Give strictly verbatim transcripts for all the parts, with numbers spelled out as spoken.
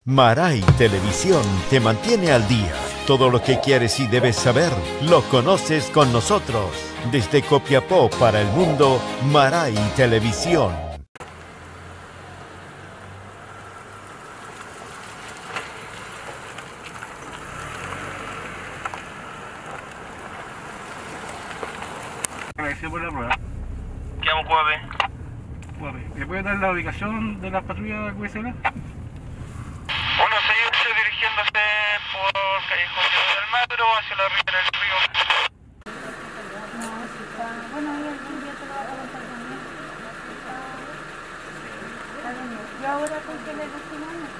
Maray Televisión te mantiene al día. Todo lo que quieres y debes saber, lo conoces con nosotros. Desde Copiapó para el mundo, Maray Televisión. Agradecido por la prueba. ¿Qué vamos, Cuape? Cuape, ¿me puede dar la ubicación de las patrullas Q S L? uno seis dirigiéndose por Callejón del Almagro hacia la ribera del río. Bueno, ahí algún día te lo va a preguntar también. Está bien. ¿Y ahora con qué le decimos?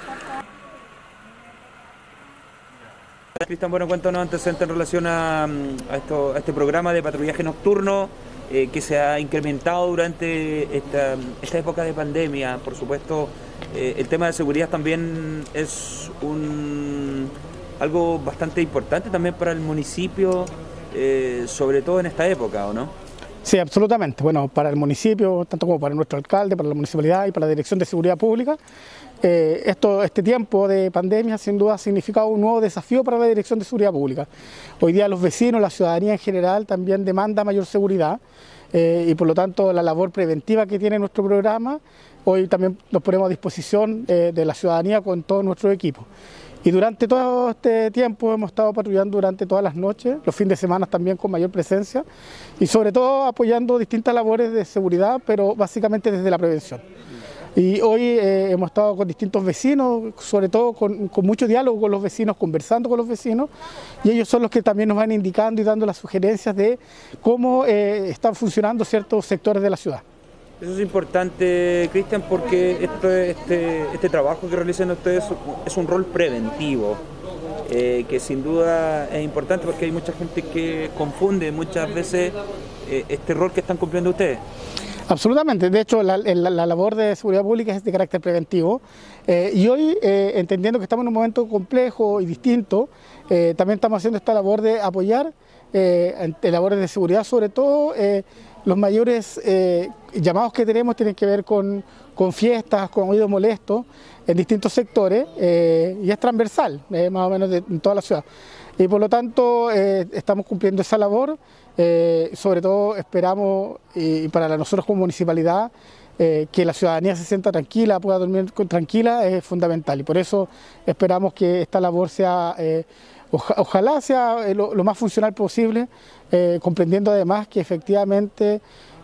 Cristian, bueno, cuéntanos antecedentes en relación a, a, esto, a este programa de patrullaje nocturno eh, que se ha incrementado durante esta, esta época de pandemia. Por supuesto, eh, el tema de seguridad también es un, algo bastante importante también para el municipio, eh, sobre todo en esta época, ¿o no? Sí, absolutamente. Bueno, para el municipio, tanto como para nuestro alcalde, para la municipalidad y para la Dirección de Seguridad Pública, eh, esto, este tiempo de pandemia sin duda ha significado un nuevo desafío para la Dirección de Seguridad Pública. Hoy día los vecinos, la ciudadanía en general también demanda mayor seguridad eh, y por lo tanto la labor preventiva que tiene nuestro programa, hoy también nos ponemos a disposición eh, de la ciudadanía con todo nuestro equipo. Y durante todo este tiempo hemos estado patrullando durante todas las noches, los fines de semana también con mayor presencia y sobre todo apoyando distintas labores de seguridad, pero básicamente desde la prevención. Y hoy eh, hemos estado con distintos vecinos, sobre todo con, con mucho diálogo con los vecinos, conversando con los vecinos, y ellos son los que también nos van indicando y dando las sugerencias de cómo eh, están funcionando ciertos sectores de la ciudad. Eso es importante, Cristian, porque este, este, este trabajo que realizan ustedes es un rol preventivo, eh, que sin duda es importante porque hay mucha gente que confunde muchas veces eh, este rol que están cumpliendo ustedes. Absolutamente, de hecho la, la, la labor de seguridad pública es de carácter preventivo eh, y hoy, eh, entendiendo que estamos en un momento complejo y distinto, eh, también estamos haciendo esta labor de apoyar eh, en labores de seguridad, sobre todo eh, los mayores eh, llamados que tenemos tienen que ver con, con fiestas, con oídos molestos en distintos sectores eh, y es transversal, eh, más o menos de, en toda la ciudad. Y por lo tanto eh, estamos cumpliendo esa labor, eh, sobre todo esperamos, y para nosotros como municipalidad, eh, que la ciudadanía se sienta tranquila, pueda dormir tranquila, es fundamental. Y por eso esperamos que esta labor sea, eh, oja, ojalá sea lo, lo más funcional posible, eh, comprendiendo además que efectivamente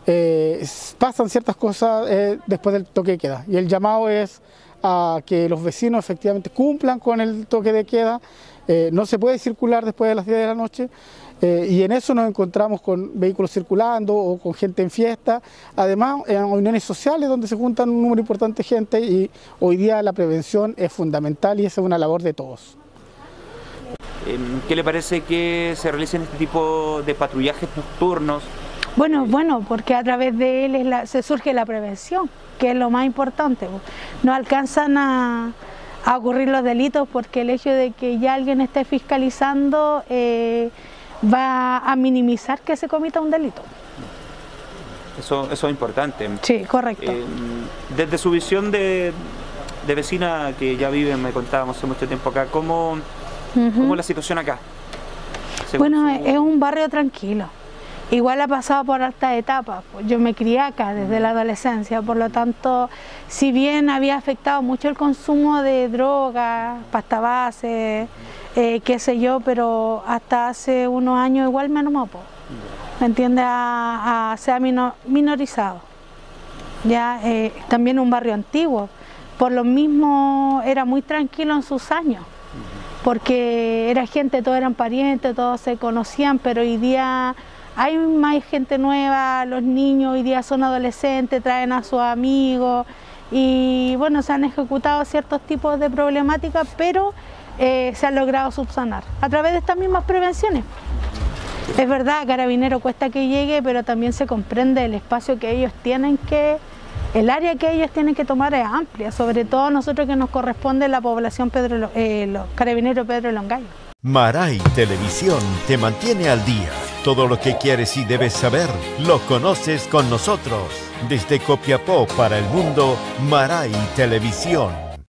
eh, pasan ciertas cosas eh, después del toque de queda. Y el llamado es a que los vecinos efectivamente cumplan con el toque de queda. Eh, no se puede circular después de las diez de la noche eh, y en eso nos encontramos con vehículos circulando o con gente en fiesta, además en reuniones sociales donde se juntan un número importante de gente y hoy día la prevención es fundamental y esa es una labor de todos. ¿Qué le parece que se realicen este tipo de patrullajes nocturnos? Bueno, bueno, porque a través de él es la, se surge la prevención, que es lo más importante. No alcanzan a... a ocurrir los delitos porque el hecho de que ya alguien esté fiscalizando eh, va a minimizar que se comita un delito. Eso, eso es importante. Sí, correcto. Eh, desde su visión de, de vecina que ya vive, me contábamos hace mucho tiempo acá, ¿cómo, uh-huh. ¿cómo es la situación acá? Bueno, su... es un barrio tranquilo. Igual ha pasado por altas etapas, yo me crié acá desde la adolescencia, por lo tanto, si bien había afectado mucho el consumo de drogas, pasta base, eh, qué sé yo, pero hasta hace unos años igual menos mopo, ¿me entiendes? A, a, se ha minor, minorizado, ya eh, también un barrio antiguo, por lo mismo era muy tranquilo en sus años, porque era gente, todos eran parientes, todos se conocían, pero hoy día... hay más gente nueva, los niños hoy día son adolescentes, traen a sus amigos y bueno, se han ejecutado ciertos tipos de problemáticas, pero eh, se han logrado subsanar a través de estas mismas prevenciones. Es verdad, Carabinero cuesta que llegue, pero también se comprende el espacio que ellos tienen que, el área que ellos tienen que tomar es amplia, sobre todo nosotros que nos corresponde la población Pedro, eh, los Carabineros Pedro Longallo. Maray Televisión te mantiene al día. Todo lo que quieres y debes saber, lo conoces con nosotros. Desde Copiapó para el mundo, Maray Televisión.